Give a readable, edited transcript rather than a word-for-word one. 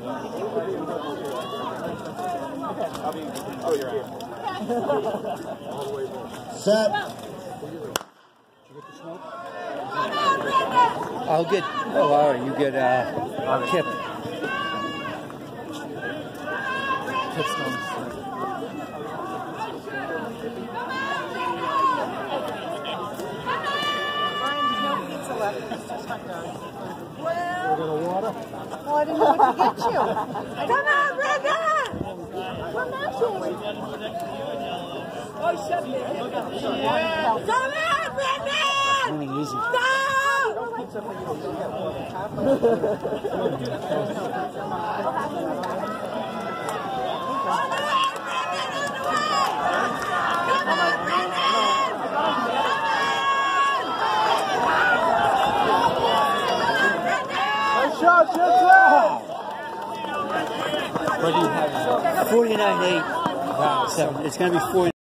Set. I'll get. Oh, all right. You get Kipp. Well, I didn't know what to get you. Come on, Brenda! Come on, Brenda! Winning easy. Go! What do you have? 49-8. Wow. 7. It's going to be 40.